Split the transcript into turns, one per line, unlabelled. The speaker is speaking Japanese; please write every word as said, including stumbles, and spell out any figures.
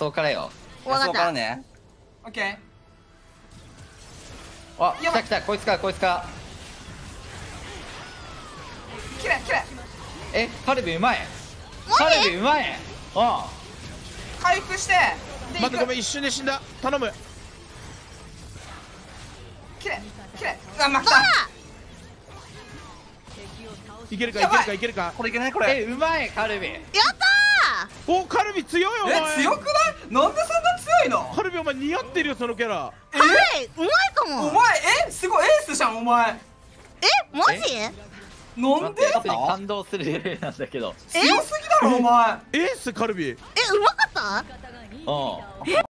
そうからよ。
わかった。
そうからね。
オッケー。
あ、来
やば
た来た、こいつか、こいつか。
きれいきれい。
え、カルビうまい。
マジ
カルビうまい。うん。
回復してで
待って、ごめん、
い
一瞬で死んだ。頼む。
くきれいきれい。あ、負け
どう
た。
いけるか、い
やばい
けるか、いけるか。
これいけないこれ。
え、うまい、カルビ。
だやった
お、カルビ強いよ、お前。
え、強くない？なんでそんな強いの？
カルビ、お前似合ってるよ、そのキャラ。
ーはい、うまいかも。
お前、え、すごいエースじゃん、お前。
え、マジ
なんで？
待って、普通に感動するレベルなんだけど。
強すぎだろ、お前。
エースカルビ。
え、うまかった
うん。